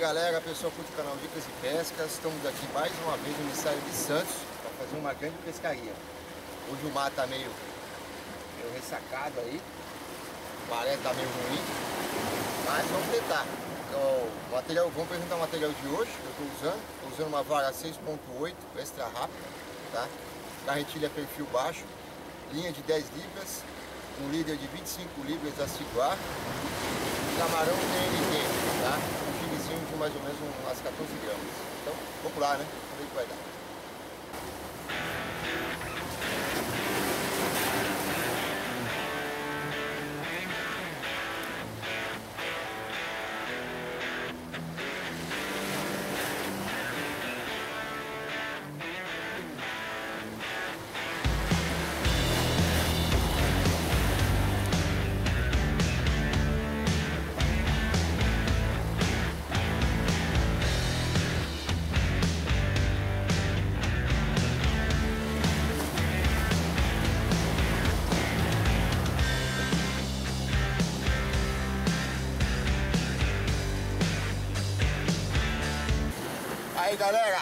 galera, pessoal curte o canal Dicas de Pescas. Estamos aqui mais uma vez no emissário de Santos para fazer uma grande pescaria. Hoje o mar tá meio ressacado aí, o maré tá meio ruim, mas vamos tentar. Então, vamos apresentar o material de hoje que eu estou usando uma vara 6.8 extra rápida, tá? Carretilha perfil baixo, linha de 10 libras, um líder de 25 libras da Ciguar, camarão TNT, tá? Um gilezinho de mais ou menos umas 14 gramas. Então, vamos lá, né? Vamos ver o que vai dar. Aí galera,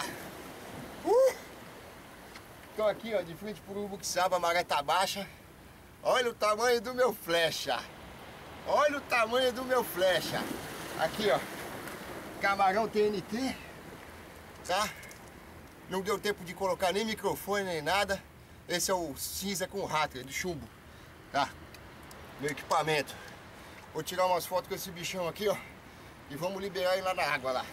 tô aqui ó, de frente pro Urubuxaba, a maré tá baixa. Olha o tamanho do meu flecha. Olha o tamanho do meu flecha. Aqui ó, camarão TNT, tá? Não deu tempo de colocar nem microfone nem nada. Esse é o cinza com rato, do chumbo, tá? Meu equipamento. Vou tirar umas fotos com esse bichão aqui ó, e vamos liberar ele lá na água lá.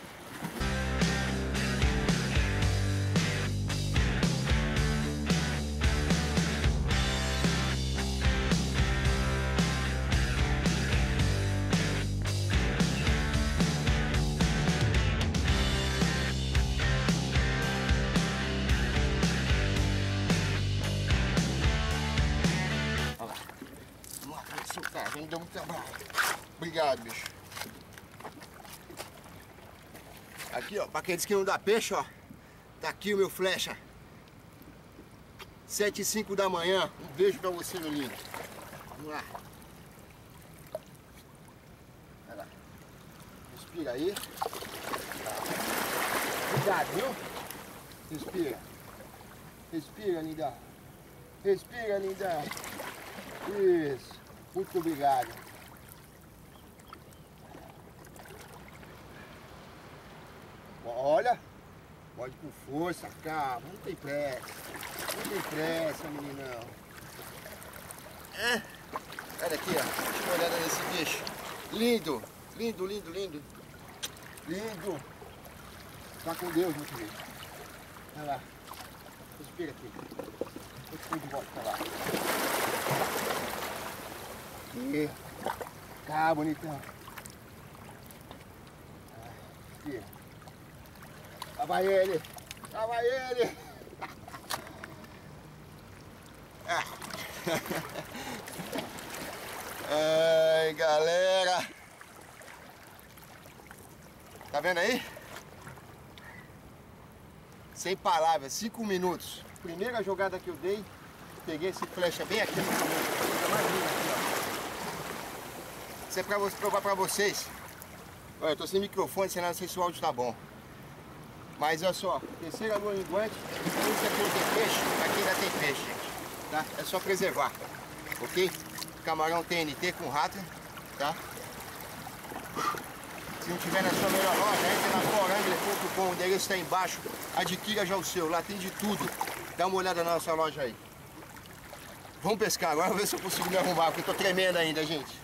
Vem dando trabalho. Obrigado, bicho. Aqui, ó, pra quem diz que não dá peixe, ó. Tá aqui o meu flecha. 7h05 da manhã. Um beijo pra você, meu lindo. Vamos lá. Vai lá. Respira aí. Cuidado, viu? Respira. Respira, linda. Respira, linda. Isso. Muito obrigado. Olha, pode com força, calma, não tem pressa. Não tem pressa, meninão. Olha aqui, ó. Deixa uma olhada nesse bicho. Lindo, lindo, lindo, lindo. Lindo. Tá com Deus, meu filho. Olha lá. Respira aqui. Eu te de volta pra lá. Aqui. Tá, bonitão. Aqui. Lá vai ele. Lá vai ele. Ai, galera. Tá vendo aí? Sem palavras, 5 minutos. Primeira jogada que eu dei, peguei esse flecha bem aqui no começo. Coisa mais linda aqui, ó. Isso é pra provar pra vocês. Olha, eu tô sem microfone, sem nada, não sei se o áudio tá bom. Mas olha só, terceira lua minguante. Isso aqui não tem peixe, aqui ainda tem peixe, gente. Tá? É só preservar, ok? Camarão TNT com rato, tá? Se não tiver na sua melhor loja, entra na forangler.com, o endereço está embaixo. Adquira já o seu, lá tem de tudo. Dá uma olhada na nossa loja aí. Vamos pescar agora, vamos ver se eu consigo me arrumar, porque eu tô tremendo ainda, gente.